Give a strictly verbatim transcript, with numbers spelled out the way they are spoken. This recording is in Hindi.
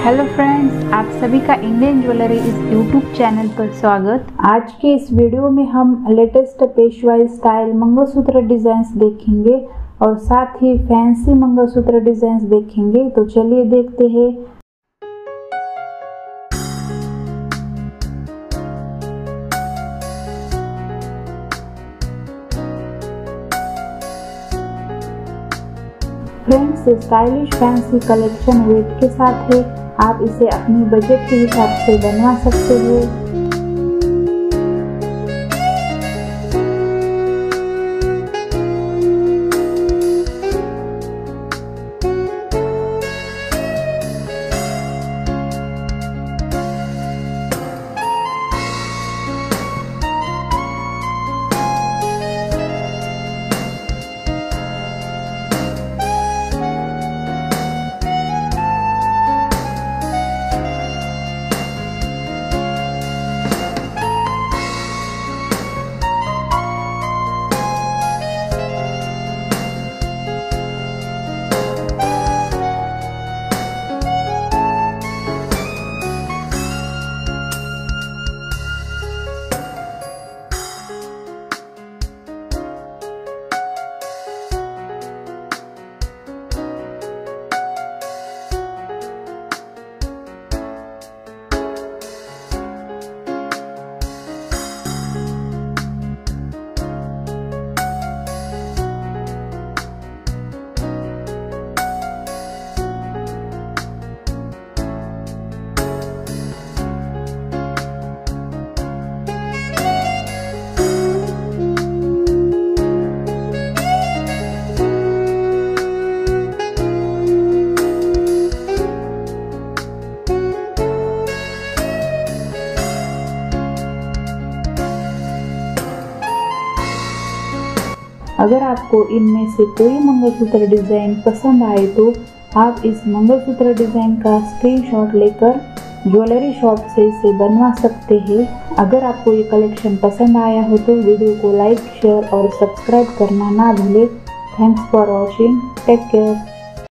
हेलो फ्रेंड्स, आप सभी का इंडियन ज्वेलरी इस यूट्यूब चैनल पर स्वागत। आज के इस वीडियो में हम लेटेस्ट पेशवाई स्टाइल मंगलसूत्र डिजाइन्स देखेंगे और साथ ही फैंसी मंगलसूत्र डिजाइन्स देखेंगे। तो चलिए देखते हैं। Friends, stylish fancy collection weight के साथ है। आप इसे अपनी बजट के हिसाब से बनवा सकते हैं। अगर आपको इनमें से कोई मंगलसूत्र डिज़ाइन पसंद आए तो आप इस मंगलसूत्र डिज़ाइन का स्क्रीनशॉट लेकर ज्वेलरी शॉप से इसे बनवा सकते हैं। अगर आपको ये कलेक्शन पसंद आया हो तो वीडियो को लाइक, शेयर और सब्सक्राइब करना ना भूलें। Thanks for watching. Take care.